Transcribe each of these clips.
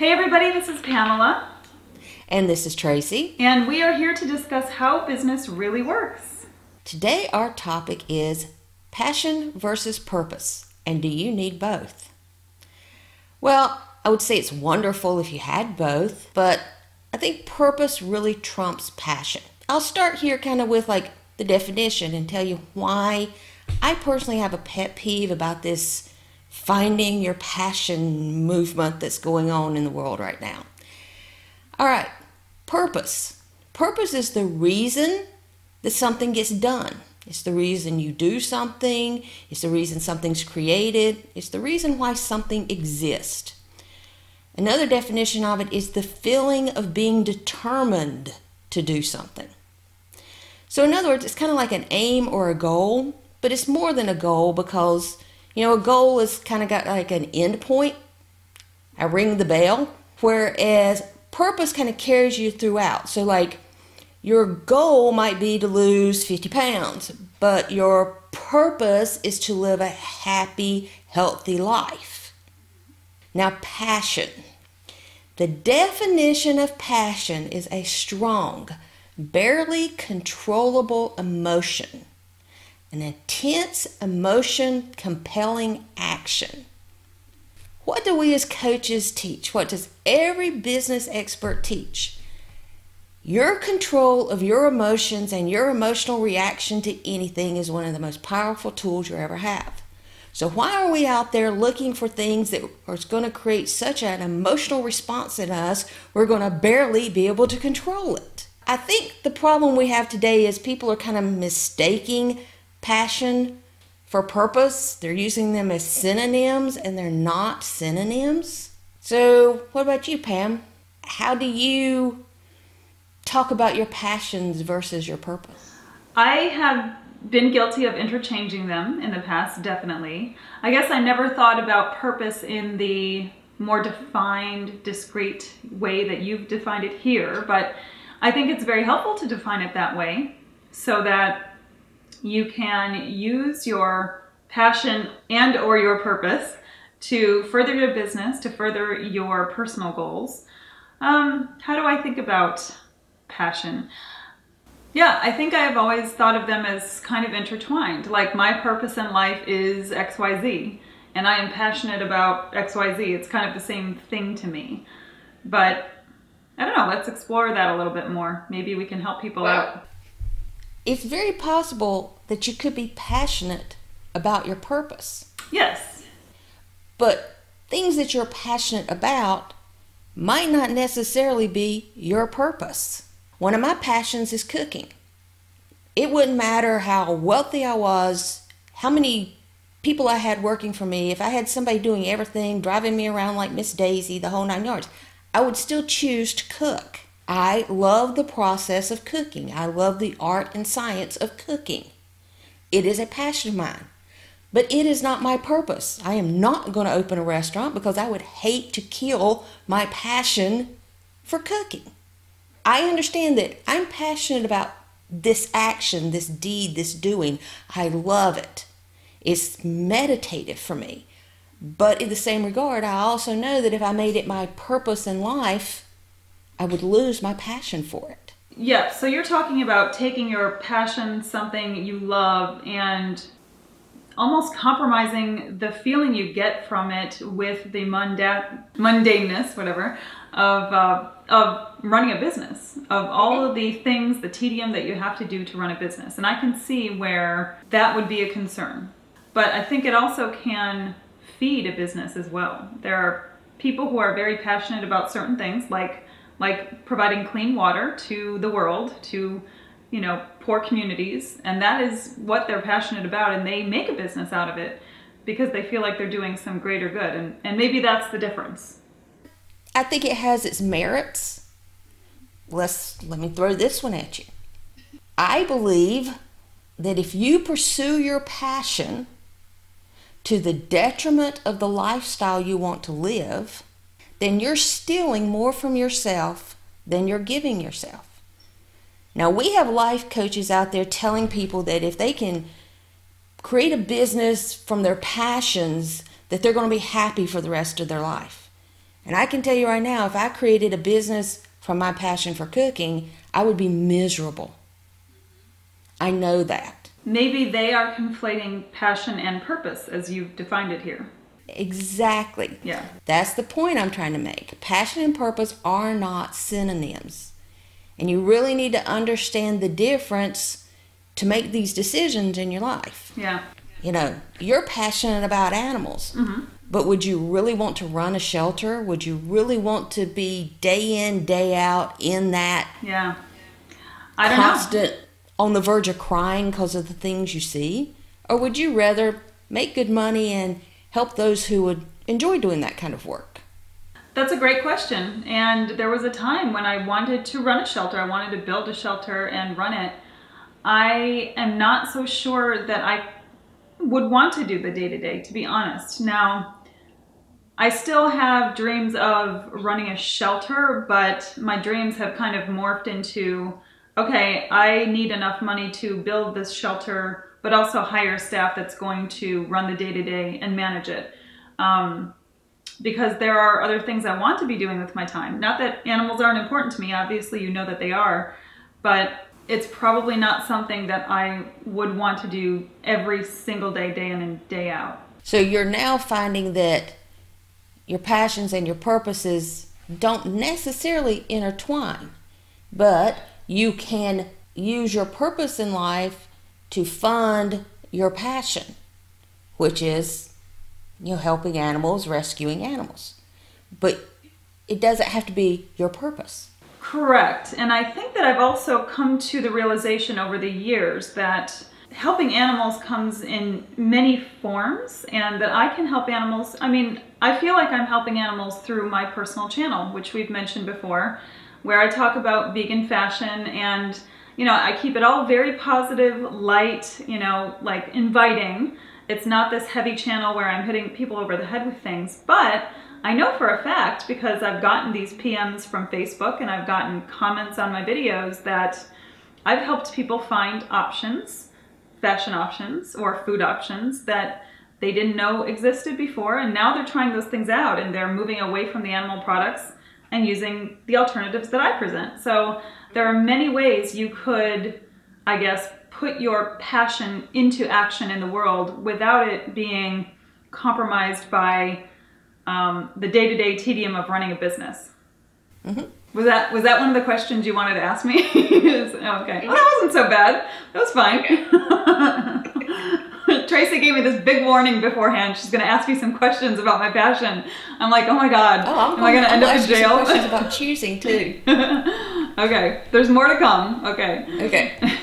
Hey everybody, this is Pamela. And this is Tracy. And we are here to discuss how business really works. Today our topic is passion versus purpose, and do you need both? Well, I would say it's wonderful if you had both, but I think purpose really trumps passion. I'll start here kind of with like the definition and tell you why I personally have a pet peeve about this finding your passion movement that's going on in the world right now. All right, purpose. Purpose is the reason that something gets done. It's the reason you do something. It's the reason something's created. It's the reason why something exists. Another definition of it is the feeling of being determined to do something. So in other words, it's kind of like an aim or a goal, but it's more than a goal because, a goal is kind of got like an end point. I ring the bell, whereas purpose kind of carries you throughout. So like your goal might be to lose 50 pounds, but your purpose is to live a happy, healthy life. Now, passion. The definition of passion is a strong, barely controllable emotion, an intense emotion, compelling action. What do we as coaches teach? What does every business expert teach? Your control of your emotions and your emotional reaction to anything is one of the most powerful tools you ever have. So why are we out there looking for things that are going to create such an emotional response in us, we're going to barely be able to control it? I think the problem we have today is people are kind of mistaking passion for purpose. They're using them as synonyms, and they're not synonyms. So what about you, Pam? How do you talk about your passions versus your purpose? I have been guilty of interchanging them in the past, definitely. I guess I never thought about purpose in the more defined, discrete way that you've defined it here, but I think it's very helpful to define it that way so that you can use your passion and or your purpose to further your business, to further your personal goals. How do I think about passion? Yeah, I think I've always thought of them as kind of intertwined. Like my purpose in life is XYZ, and I am passionate about XYZ. It's kind of the same thing to me. But I don't know, let's explore that a little bit more. Maybe we can help people out. It's very possible that you could be passionate about your purpose. Yes. But things that you're passionate about might not necessarily be your purpose. One of my passions is cooking. It wouldn't matter how wealthy I was, how many people I had working for me, if I had somebody doing everything, driving me around like Miss Daisy, the whole 9 yards, I would still choose to cook. I love the process of cooking. I love the art and science of cooking. It is a passion of mine, but it is not my purpose. I am not going to open a restaurant because I would hate to kill my passion for cooking. I understand that I'm passionate about this action, this deed, this doing. I love it. It's meditative for me. But in the same regard, I also know that if I made it my purpose in life, I would lose my passion for it. Yeah, so you're talking about taking your passion, something you love, and almost compromising the feeling you get from it with the mundaneness, whatever, of running a business, of all of the things, the tedium that you have to do to run a business. And I can see where that would be a concern. But I think it also can feed a business as well. There are people who are very passionate about certain things, like providing clean water to the world, to poor communities, and that is what they're passionate about, and they make a business out of it because they feel like they're doing some greater good, and maybe that's the difference. I think it has its merits. Let me throw this one at you. I believe that if you pursue your passion to the detriment of the lifestyle you want to live, then you're stealing more from yourself than you're giving yourself. Now, we have life coaches out there telling people that if they can create a business from their passions, that they're going to be happy for the rest of their life. And I can tell you right now, if I created a business from my passion for cooking, I would be miserable. I know that. Maybe they are conflating passion and purpose as you've defined it here. Exactly. Yeah. That's the point I'm trying to make. Passion and purpose are not synonyms. And you really need to understand the difference to make these decisions in your life. Yeah. You know, you're passionate about animals, but would you really want to run a shelter? Would you really want to be day in, day out in that Yeah. I don't know. constant on the verge of crying because of the things you see? Or would you rather make good money and help those who would enjoy doing that kind of work? That's a great question. And there was a time when I wanted to run a shelter. I wanted to build a shelter and run it. I am not so sure that I would want to do the day-to-day, to be honest. Now, I still have dreams of running a shelter, but my dreams have kind of morphed into, okay, I need enough money to build this shelter, but also hire staff that's going to run the day-to-day and manage it. Because there are other things I want to be doing with my time. Not that animals aren't important to me, obviously you know that they are, but it's probably not something that I would want to do every single day, day in and day out. So you're now finding that your passions and your purposes don't necessarily intertwine, but you can use your purpose in life to fund your passion, which is, you know, helping animals, rescuing animals. But it doesn't have to be your purpose. Correct. And I think that I've also come to the realization over the years that helping animals comes in many forms, and that I can help animals. I mean, I feel like I'm helping animals through my personal channel, which we've mentioned before, where I talk about vegan fashion, and, you know, I keep it all very positive, light, you know, like inviting. It's not this heavy channel where I'm hitting people over the head with things, but I know for a fact, because I've gotten these PMs from Facebook and I've gotten comments on my videos, that I've helped people find options, fashion options or food options that they didn't know existed before, and now they're trying those things out and they're moving away from the animal products and using the alternatives that I present. So there are many ways you could, I guess, put your passion into action in the world without it being compromised by the day-to-day tedium of running a business. Was that one of the questions you wanted to ask me? Okay. Well, that wasn't so bad. That was fine. Okay. Tracy gave me this big warning beforehand. She's going to ask me some questions about my passion. I'm like, oh my God, am I going to end up in jail? Questions about choosing too. Okay, there's more to come. Okay. Okay.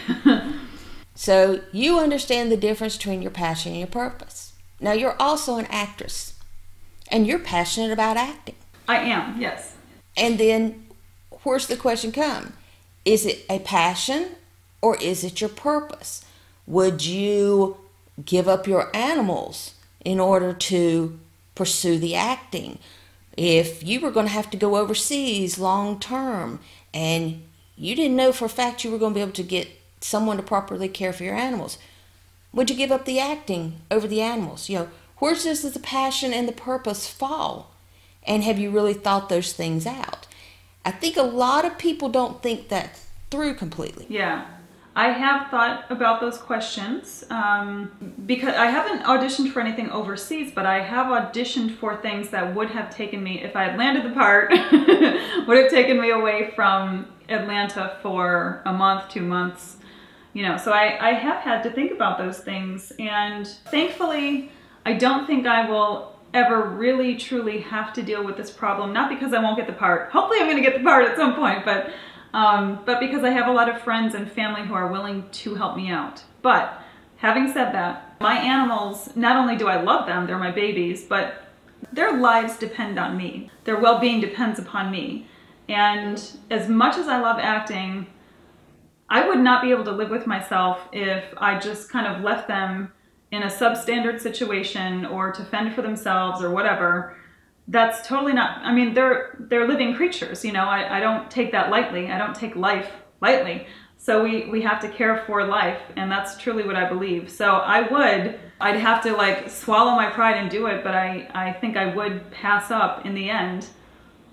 So you understand the difference between your passion and your purpose. Now you're also an actress, and you're passionate about acting. I am, yes. And then where's the question come? Is it a passion or is it your purpose? Would you give up your animals in order to pursue the acting? If you were going to have to go overseas long term and you didn't know for a fact you were going to be able to get someone to properly care for your animals, would you give up the acting over the animals? You know, where does the passion and the purpose fall? And have you really thought those things out? I think a lot of people don't think that through completely. Yeah, I have thought about those questions because I haven't auditioned for anything overseas, but I have auditioned for things that would have taken me, if I had landed the part, would have taken me away from Atlanta for a month, 2 months. You know, so I have had to think about those things, and thankfully I don't think I will ever really truly have to deal with this problem. Not because I won't get the part. Hopefully I'm going to get the part at some point, but because I have a lot of friends and family who are willing to help me out. But having said that, my animals, not only do I love them, they're my babies, but their lives depend on me. Their well-being depends upon me. And as much as I love acting, I would not be able to live with myself if I just kind of left them in a substandard situation or to fend for themselves or whatever. That's totally not, I mean, they're living creatures, you know, I don't take that lightly. I don't take life lightly. So we have to care for life, and that's truly what I believe. So I'd have to like swallow my pride and do it, but I think I would pass up in the end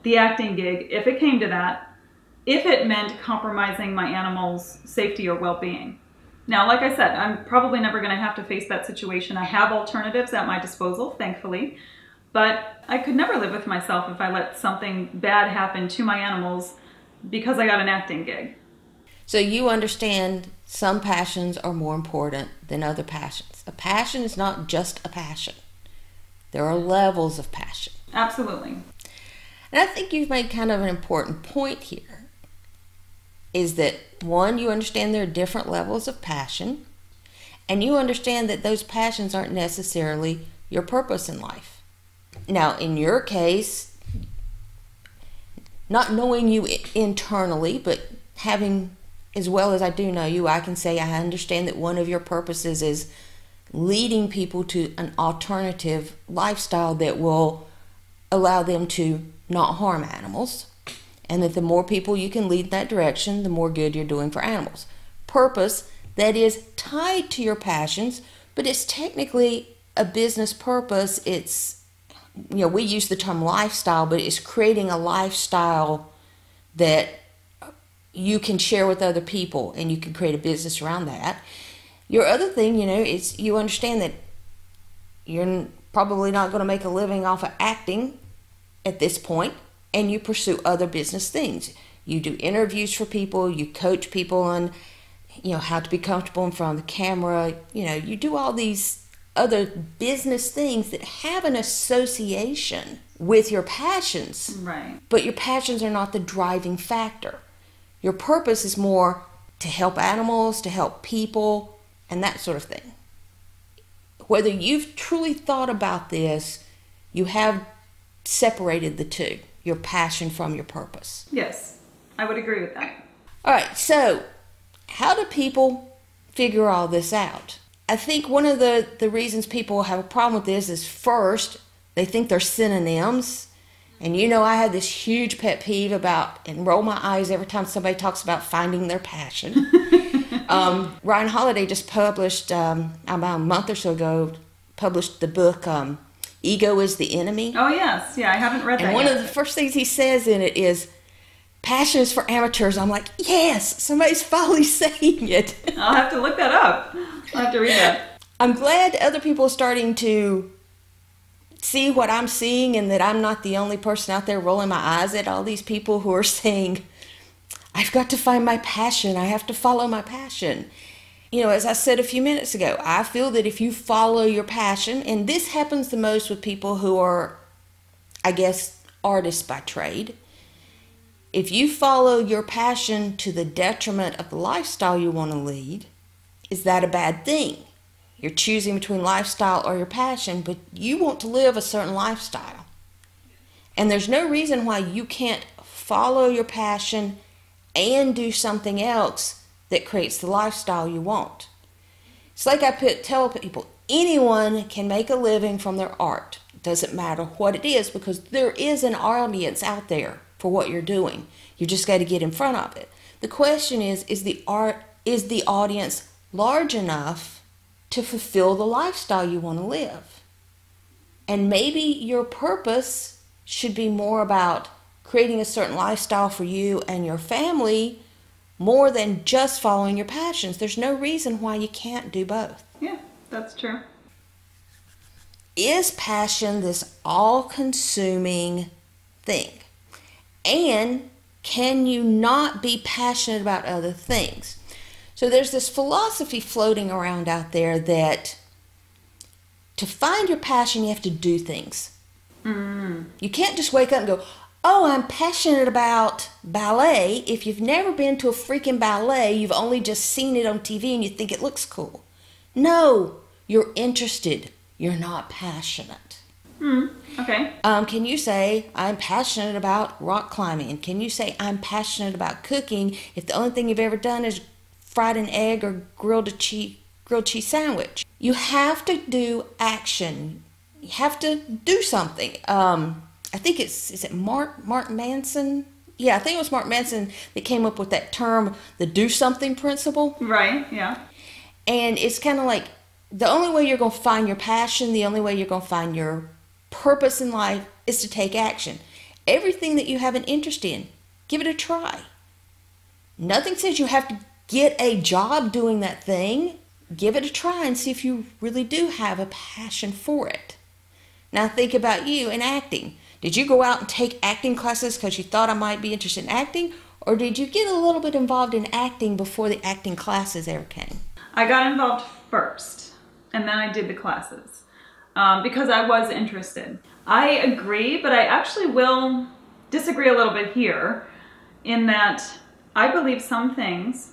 the acting gig, if it came to that, if it meant compromising my animals' safety or well-being. Now, like I said, I'm probably never going to have to face that situation. I have alternatives at my disposal, thankfully, but I could never live with myself if I let something bad happen to my animals because I got an acting gig. So you understand some passions are more important than other passions. A passion is not just a passion. There are levels of passion. Absolutely. And I think you've made kind of an important point here, is that one, you understand there are different levels of passion, and you understand that those passions aren't necessarily your purpose in life. Now, in your case, not knowing you internally, but having, as well as I do know you, I can say I understand that one of your purposes is leading people to an alternative lifestyle that will allow them to not harm animals, and that the more people you can lead in that direction, the more good you're doing for animals. Purpose that is tied to your passions, but it's technically a business purpose. It's, we use the term lifestyle, but it's creating a lifestyle that you can share with other people, and you can create a business around that. Your other thing, is you understand that you're probably not going to make a living off of acting at this point, and you pursue other business things. You do interviews for people, you coach people on, how to be comfortable in front of the camera. You do all these other business things that have an association with your passions. Right. But your passions are not the driving factor. Your purpose is more to help animals, to help people, and that sort of thing. Whether you've truly thought about this, you have separated the two, your passion from your purpose. Yes, I would agree with that. All right, so how do people figure all this out? I think one of the reasons people have a problem with this is, first, they think they're synonyms. And I have this huge pet peeve about, and roll my eyes every time somebody talks about finding their passion. Ryan Holiday just published, about a month or so ago, published the book, Ego is the Enemy. Oh, yes. Yeah, I haven't read that And one yet. of the first things he says in it is, passion is for amateurs. I'm like, yes, somebody's finally saying it. I'll have to look that up. I'll have to read that. I'm glad other people are starting to see what I'm seeing, and that I'm not the only person out there rolling my eyes at all these people who are saying, I've got to find my passion. I have to follow my passion. As I said a few minutes ago, I feel that if you follow your passion, and this happens the most with people who are, I guess, artists by trade. If you follow your passion to the detriment of the lifestyle you want to lead, is that a bad thing? You're choosing between lifestyle or your passion, but you want to live a certain lifestyle. And there's no reason why you can't follow your passion and do something else that creates the lifestyle you want. It's like I tell people, anyone can make a living from their art. It doesn't matter what it is, because there is an audience out there for what you're doing. You just got to get in front of it. The question is the audience large enough to fulfill the lifestyle you want to live? And maybe your purpose should be more about creating a certain lifestyle for you and your family, more than just following your passions. There's no reason why you can't do both. Yeah, that's true. Is passion this all-consuming thing? And can you not be passionate about other things? So there's this philosophy floating around out there that to find your passion, you have to do things. You can't just wake up and go, oh, I'm passionate about ballet. If you've never been to a freaking ballet, you've only just seen it on TV and you think it looks cool. No, you're interested. You're not passionate. Okay. Can you say, I'm passionate about rock climbing? Can you say, I'm passionate about cooking, if the only thing you've ever done is fried an egg or grilled cheese sandwich? You have to do action. You have to do something. I think is it Mark Manson? Yeah, I think it was Mark Manson that came up with that term, the do something principle. Right, yeah. And it's kind of like the only way you're going to find your passion, the only way you're going to find your purpose in life is to take action. everything that you have an interest in. Give it a try. Nothing says you have to get a job doing that thing. Give it a try and see if you really do have a passion for it. Now think about you in acting. Did you go out and take acting classes because you thought I might be interested in acting? Or did you get a little bit involved in acting before the acting classes ever came? I got involved first, and then I did the classes because I was interested. I agree, but I actually will disagree a little bit here in that I believe some things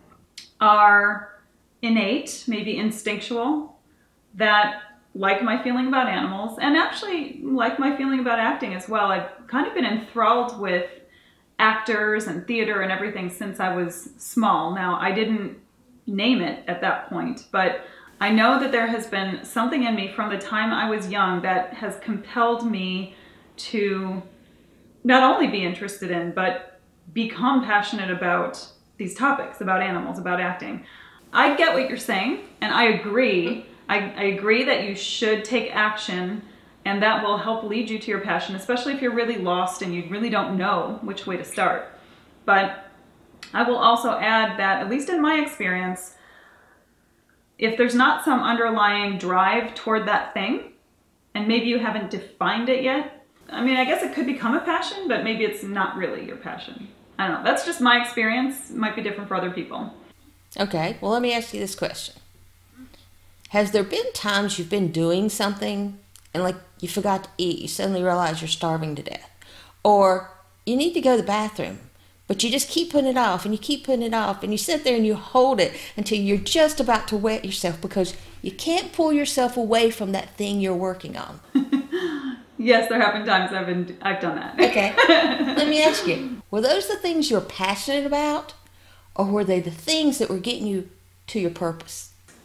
are innate, maybe instinctual, that like my feeling about animals, and actually like my feeling about acting as well. I've kind of been enthralled with actors and theater and everything since I was small. Now, I didn't name it at that point, but I know that there has been something in me from the time I was young that has compelled me to not only be interested in, but become passionate about these topics, about animals, about acting. I get what you're saying, and I agree. I agree that you should take action, and that will help lead you to your passion, especially if you're really lost and you really don't know which way to start. But I will also add that, at least in my experience, if there's not some underlying drive toward that thing, and maybe you haven't defined it yet, I mean, I guess it could become a passion, but maybe it's not really your passion. I don't know. That's just my experience. It might be different for other people. Okay, well, let me ask you this question. Has there been times you've been doing something and like you forgot to eat, you suddenly realize you're starving to death? Or you need to go to the bathroom, but you just keep putting it off and you keep putting it off and you sit there and you hold it until you're just about to wet yourself because you can't pull yourself away from that thing you're working on? Yes, there have been times I've done that. Okay, let me ask you, were those the things you were passionate about, or were they the things that were getting you to your purpose?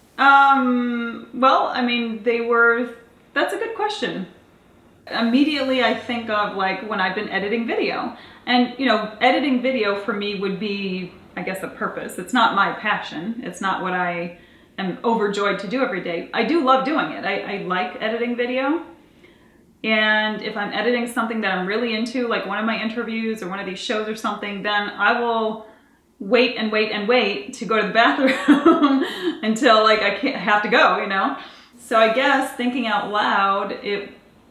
Well, I mean, that's a good question. Immediately I think of like when I've been editing video, and editing video for me would be, I guess, a purpose. It's not my passion. It's not what I am overjoyed to do every day. I do love doing it. I like editing video. And if I'm editing something that I'm really into, like one of my interviews or one of these shows or something, then I will wait and wait and wait to go to the bathroom until like I have to go, So I guess thinking out loud, it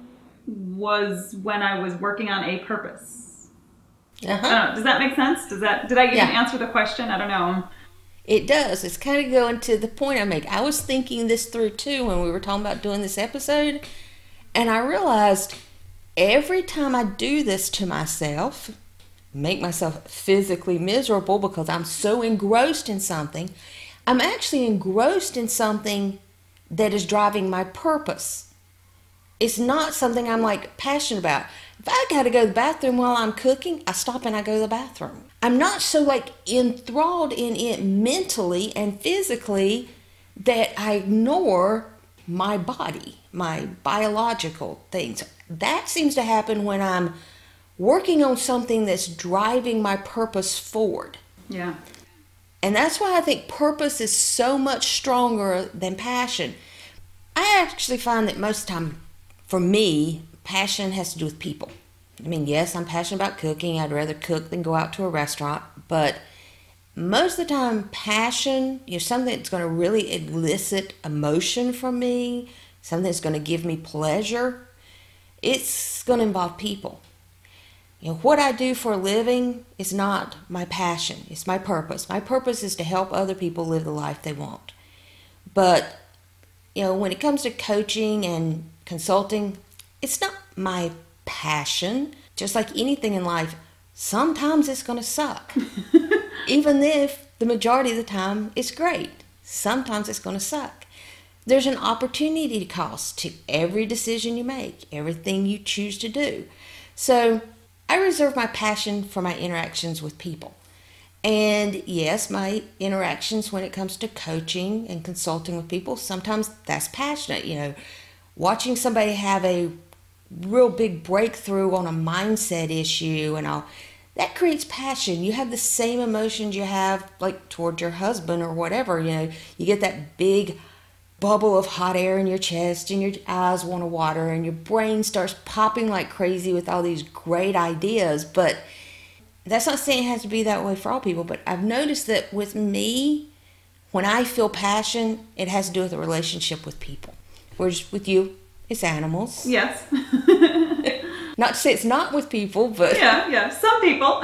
was when I was working on a purpose. I don't know, does that make sense? Did I even answer the question? I don't know. It does. It's kind of going to the point I make. I was thinking this through too when we were talking about doing this episode, and I realized every time I do this to myself, make myself physically miserable because I'm so engrossed in something, I'm actually engrossed in something that is driving my purpose. It's not something I'm like passionate about. If I gotta go to the bathroom while I'm cooking, I stop and I go to the bathroom. I'm not so like enthralled in it mentally and physically that I ignore my body, my biological things. That seems to happen when I'm working on something that's driving my purpose forward. Yeah. And that's why I think purpose is so much stronger than passion. I actually find that most of the time, for me, passion has to do with people. I mean, yes, I'm passionate about cooking. I'd rather cook than go out to a restaurant. But most of the time, passion, something that's going to really elicit emotion from me, something that's going to give me pleasure, it's going to involve people. What I do for a living is not my passion. It's my purpose. My purpose is to help other people live the life they want. But, when it comes to coaching and consulting, it's not my passion. Just like anything in life, sometimes it's going to suck. Even if the majority of the time it's great, sometimes it's going to suck. There's an opportunity cost to every decision you make, everything you choose to do. So I reserve my passion for my interactions with people. And yes, my interactions when it comes to coaching and consulting with people, sometimes that's passionate. Watching somebody have a real big breakthrough on a mindset issue and all, that creates passion. You have the same emotions you have like toward your husband or whatever. You get that big bubble of hot air in your chest and your eyes want to water and your brain starts popping like crazy with all these great ideas. But that's not saying it has to be that way for all people, but I've noticed that with me, when I feel passion, it has to do with a relationship with people. Whereas with you, it's animals. Yes. Not to say it's not with people, but... Yeah, some people.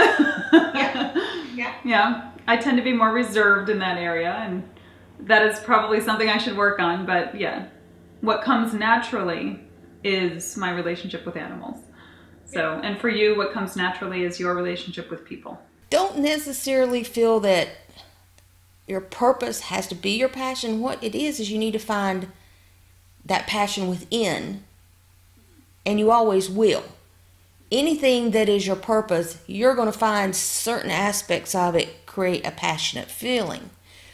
Yeah. Yeah, I tend to be more reserved in that area, and that is probably something I should work on, but yeah. What comes naturally is my relationship with animals. So, and for you, what comes naturally is your relationship with people. Don't necessarily feel that your purpose has to be your passion. What it is you need to find that passion within, and you always will. Anything that is your purpose, you're going to find certain aspects of it create a passionate feeling.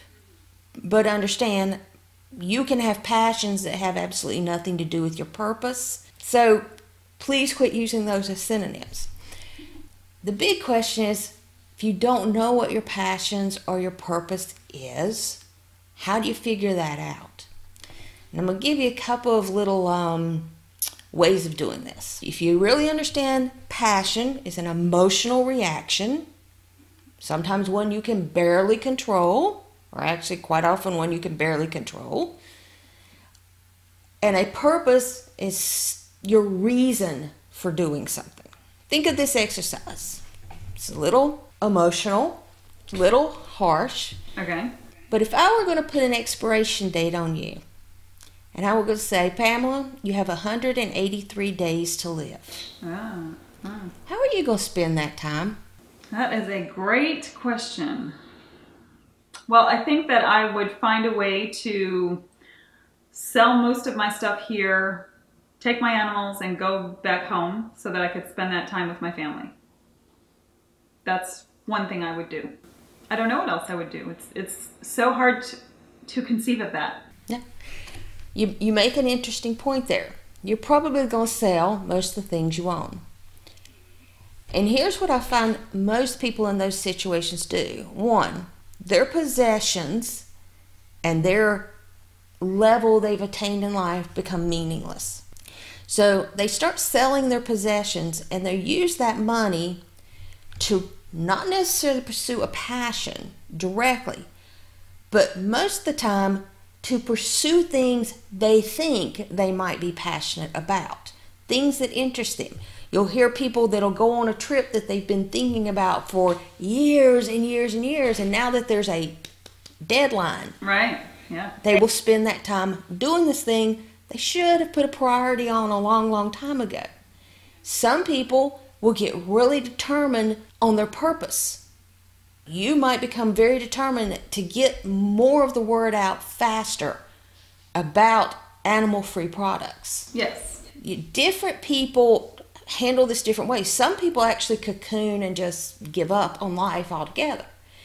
But understand, you can have passions that have absolutely nothing to do with your purpose. So please quit using those as synonyms. The big question is, if you don't know what your passions or your purpose is, how do you figure that out? And I'm going to give you a couple of little ways of doing this. If you really understand passion is an emotional reaction, sometimes one you can barely control, or actually quite often one you can barely control. And a purpose is your reason for doing something. Think of this exercise. It's a little emotional, a little harsh. Okay. But if I were going to put an expiration date on you, and I were going to say, Pamela, you have 183 days to live. How are you going to spend that time? That is a great question. Well, I think that I would find a way to sell most of my stuff here, take my animals, and go back home so that I could spend that time with my family. That's one thing I would do. I don't know what else I would do. It's so hard to conceive of that. Yeah. You make an interesting point there. You're probably going to sell most of the things you own. And here's what I find most people in those situations do. One, their possessions and their level they've attained in life become meaningless. So they start selling their possessions, and they use that money to not necessarily pursue a passion directly, but most of the time to pursue things they think they might be passionate about, things that interest them. You'll hear people that'll go on a trip that they've been thinking about for years and years and years, and now that there's a deadline, right? Yeah, they will spend that time doing this thing they should have put a priority on a long, long time ago. Some people will get really determined on their purpose. You might become very determined to get more of the word out faster about animal-free products. Yes. Different people handle this different ways. Some people actually cocoon and just give up on life altogether.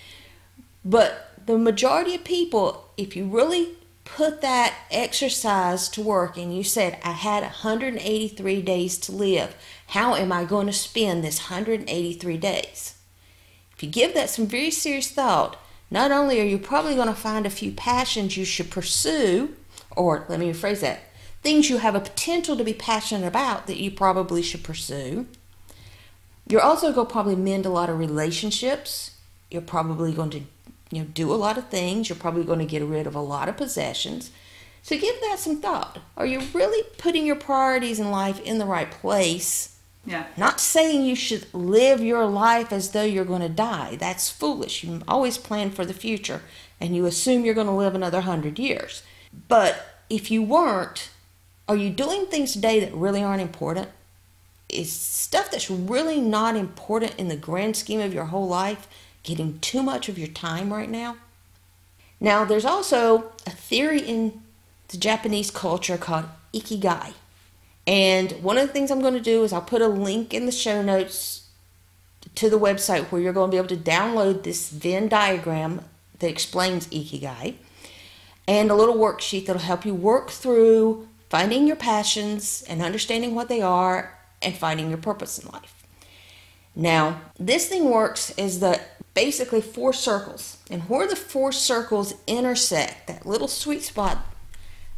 But the majority of people, if you really put that exercise to work and you said, I had 183 days to live, how am I going to spend this 183 days? If you give that some very serious thought, not only are you probably going to find a few passions you should pursue, or let me rephrase that, things you have a potential to be passionate about that you probably should pursue. You're also going to probably mend a lot of relationships. You're probably going to do a lot of things. You're probably going to get rid of a lot of possessions. So give that some thought. Are you really putting your priorities in life in the right place? Yeah. Not saying you should live your life as though you're going to die. That's foolish. You always plan for the future and you assume you're going to live another 100 years. But if you weren't, are you doing things today that really aren't important? Is stuff that's really not important in the grand scheme of your whole life getting too much of your time right now? Now, there's also a theory in the Japanese culture called Ikigai. And one of the things I'm going to do is I'll put a link in the show notes to the website where you're going to be able to download this Venn diagram that explains Ikigai and a little worksheet that'll help you work through finding your passions and understanding what they are and finding your purpose in life. Now, this thing works is basically 4 circles. And where the 4 circles intersect, that little sweet spot,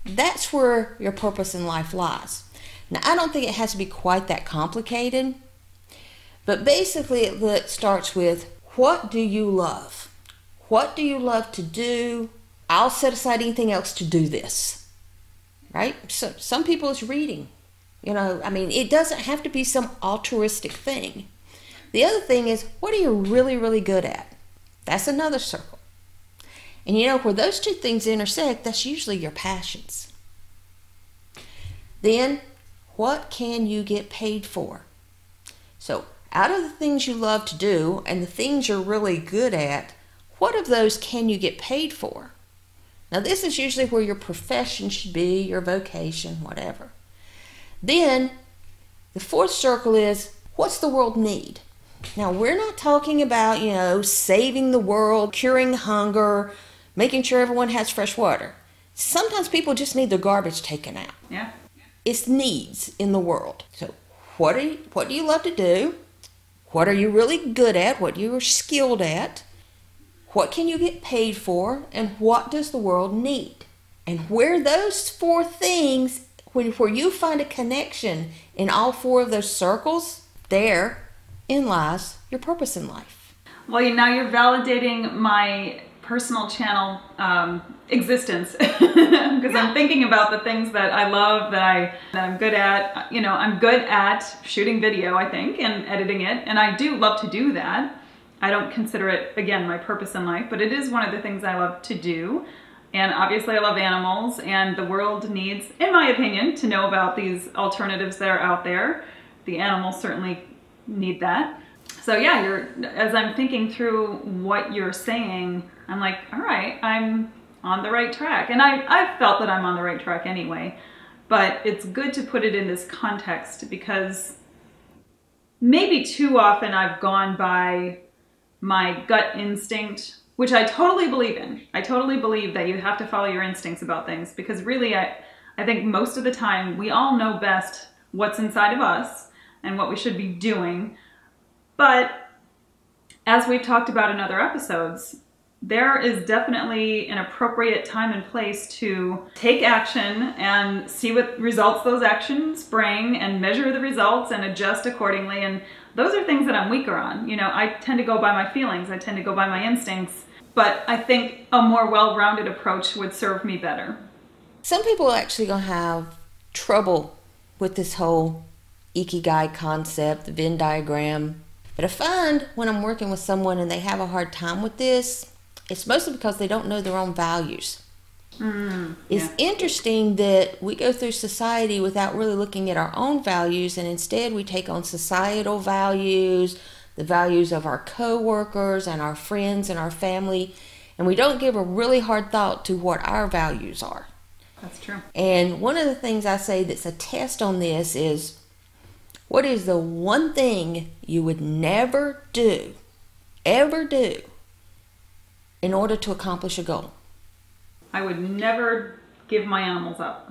that's where your purpose in life lies. Now, I don't think it has to be quite that complicated, but basically it starts with, what do you love? What do you love to do? I'll set aside anything else to do this, right? So some people it's reading. It doesn't have to be some altruistic thing. The other thing is, what are you really, really good at? That's another circle. And where those two things intersect, that's usually your passions. Then, what can you get paid for? So, out of the things you love to do and the things you're really good at, what of those can you get paid for? Now, this is usually where your profession should be, your vocation, whatever. Then, the fourth circle is, what's the world need? Now, we're not talking about, saving the world, curing hunger, making sure everyone has fresh water. Sometimes people just need their garbage taken out. Yeah. It's needs in the world. So, what do you love to do? What are you really good at? What you are skilled at? What can you get paid for? And what does the world need? And where those four things, where you find a connection in all four of those circles, therein lies your purpose in life. Well, now you're validating my personal channel existence because I'm thinking about the things that I love, that I'm good at. I'm good at shooting video, I think, and editing it, and I do love to do that. I don't consider it, again, my purpose in life, but it is one of the things I love to do. And obviously I love animals, and the world needs, in my opinion, to know about these alternatives that are out there. The animals certainly need that. So yeah, as I'm thinking through what you're saying, I'm like, all right, I'm on the right track. And I've felt that I'm on the right track anyway, but it's good to put it in this context, because maybe too often I've gone by my gut instinct, which I totally believe in. I totally believe that you have to follow your instincts about things, because really I think most of the time we all know best what's inside of us and what we should be doing. But as we've talked about in other episodes, there is definitely an appropriate time and place to take action and see what results those actions bring and measure the results and adjust accordingly. And those are things that I'm weaker on. I tend to go by my feelings. I tend to go by my instincts. But I think a more well-rounded approach would serve me better. Some people are actually going to have trouble with this whole Ikigai concept, the Venn diagram. But I find when I'm working with someone and they have a hard time with this, it's mostly because they don't know their own values. It's interesting that we go through society without really looking at our own values, and instead we take on societal values, the values of our co-workers and our friends and our family, and we don't give a really hard thought to what our values are. That's true. And one of the things I say that's a test on this is, what is the one thing you would never do, ever do, in order to accomplish a goal? I would never give my animals up.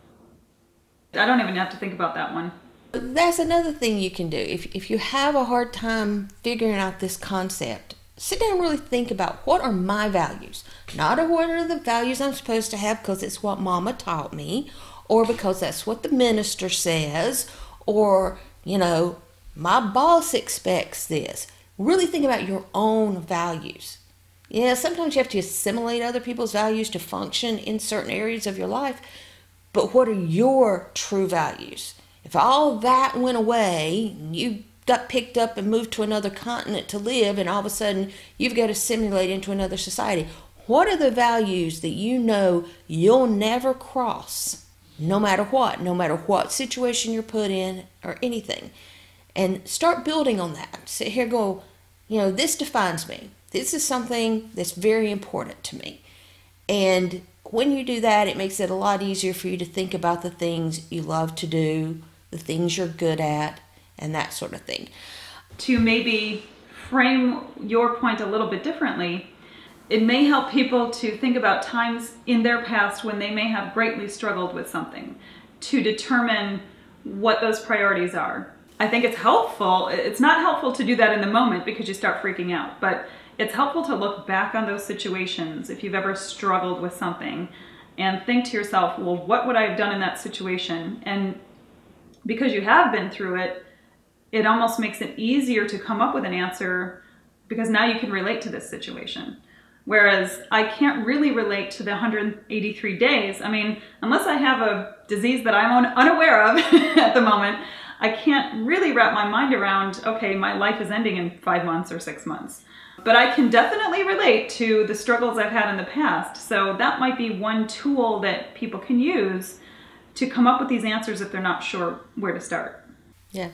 I don't even have to think about that one. That's another thing you can do. If you have a hard time figuring out this concept, sit down and really think about, what are my values? Not what are the values I'm supposed to have because it's what Mama taught me, or because that's what the minister says, or, my boss expects this. Really think about your own values. Yeah, sometimes you have to assimilate other people's values to function in certain areas of your life, but what are your true values? If all that went away, you got picked up and moved to another continent to live, and all of a sudden you've got to assimilate into another society, what are the values that you know you'll never cross, no matter what situation you're put in or anything? And start building on that. Sit here, go, this defines me. This is something that's very important to me. And when you do that, it makes it a lot easier for you to think about the things you love to do, the things you're good at, and that sort of thing. To maybe frame your point a little bit differently, it may help people to think about times in their past when they may have greatly struggled with something, to determine what those priorities are. I think it's helpful. It's not helpful to do that in the moment because you start freaking out, but it's helpful to look back on those situations if you've ever struggled with something and think to yourself, well, what would I have done in that situation? And because you have been through it, it almost makes it easier to come up with an answer because now you can relate to this situation. Whereas I can't really relate to the 183 days. I mean, unless I have a disease that I'm unaware of at the moment, I can't really wrap my mind around, okay, my life is ending in 5 months or 6 months. But I can definitely relate to the struggles I've had in the past. So that might be one tool that people can use to come up with these answers if they're not sure where to start. Yeah.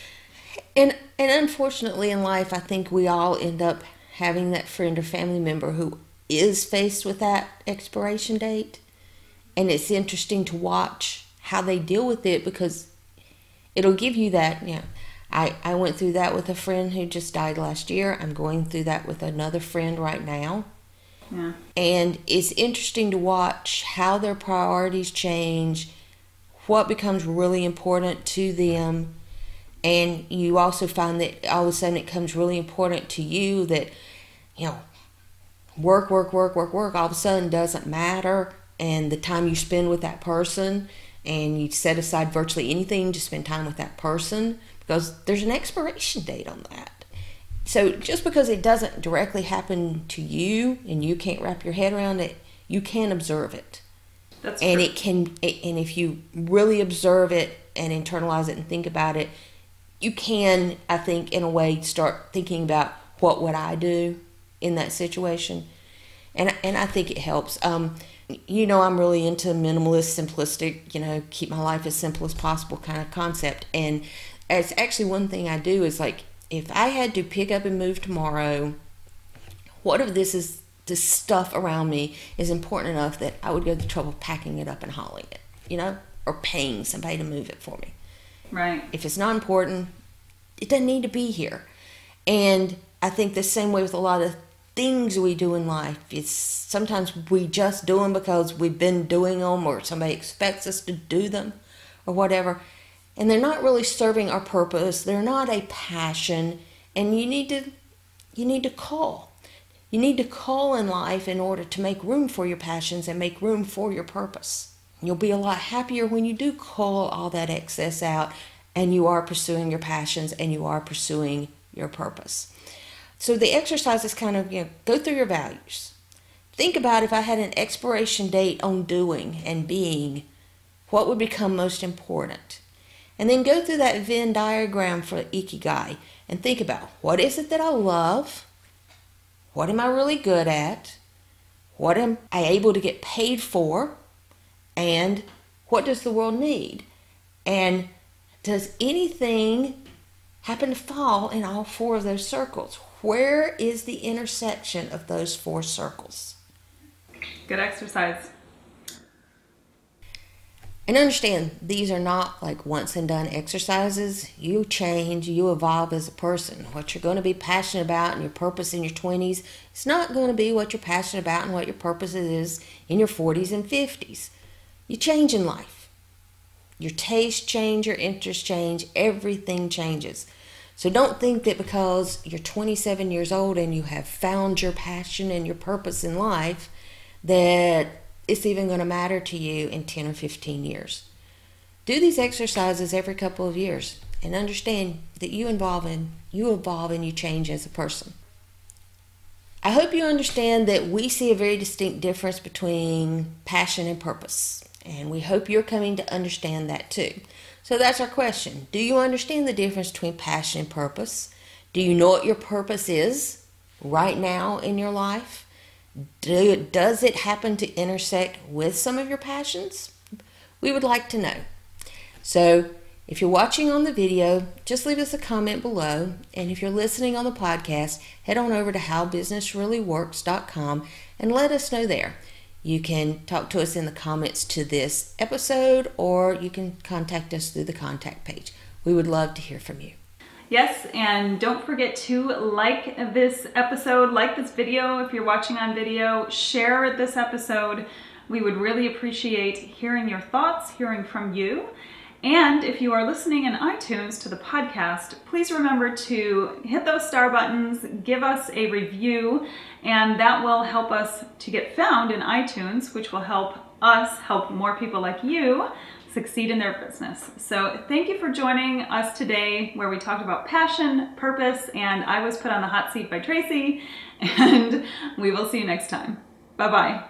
And unfortunately in life, I think we all end up having that friend or family member who is faced with that expiration date. And it's interesting to watch how they deal with it, because it'll give you that, you know, I went through that with a friend who just died last year. I'm going through that with another friend right now. Yeah. And it's interesting to watch how their priorities change, what becomes really important to them. And you also find that all of a sudden it becomes really important to you that, you know, work all of a sudden doesn't matter. And the time you spend with that person, and you set aside virtually anything to spend time with that person, because there's an expiration date on that. So just because it doesn't directly happen to you and you can't wrap your head around it, you can observe it. That's and true. And if you really observe it and internalize it and think about it, you can, I think, in a way, start thinking about what would I do in that situation. And I think it helps. You know, I'm really into minimalist, simplistic, you know, keep my life as simple as possible kind of concept. And it's actually one thing I do is, like, if I had to pick up and move tomorrow, what if this stuff around me is important enough that I would go to the trouble of packing it up and hauling it, you know, or paying somebody to move it for me. Right. If it's not important, it doesn't need to be here. And I think the same way with a lot of things we do in life. It's sometimes we just do them because we've been doing them, or somebody expects us to do them, or whatever. And they're not really serving our purpose. They're not a passion. And you need to call. You need to call in life in order to make room for your passions and make room for your purpose. You'll be a lot happier when you do call all that excess out and you are pursuing your passions and you are pursuing your purpose. So the exercise is kind of, you know, go through your values. Think about, if I had an expiration date on doing and being, what would become most important? And then go through that Venn diagram for Ikigai and think about, what is it that I love? What am I really good at? What am I able to get paid for? And what does the world need? And does anything happen to fall in all 4 of those circles? Where is the intersection of those 4 circles? Good exercise. And understand, these are not like once and done exercises. You change, you evolve as a person. What you're going to be passionate about and your purpose in your 20s, it's not going to be what you're passionate about and what your purpose is in your 40s and 50s. You change in life. Your tastes change, your interests change, everything changes. So don't think that because you're 27 years old and you have found your passion and your purpose in life that it's even going to matter to you in 10 or 15 years. Do these exercises every couple of years and understand that you evolve and you change as a person. I hope you understand that we see a very distinct difference between passion and purpose, and we hope you're coming to understand that too. So that's our question. Do you understand the difference between passion and purpose? Do you know what your purpose is right now in your life? Does it happen to intersect with some of your passions? We would like to know. So if you're watching on the video, just leave us a comment below. And if you're listening on the podcast, head on over to howbusinessreallyworks.com and let us know there. You can talk to us in the comments to this episode, or you can contact us through the contact page. We would love to hear from you. Yes, and don't forget to like this episode, like this video if you're watching on video, share this episode. We would really appreciate hearing your thoughts, hearing from you. And if you are listening in iTunes to the podcast, please remember to hit those star buttons, give us a review, and that will help us to get found in iTunes, which will help us help more people like you succeed in their business. So thank you for joining us today, where we talked about passion, purpose, and I was put on the hot seat by Tracy, and we will see you next time. Bye-bye.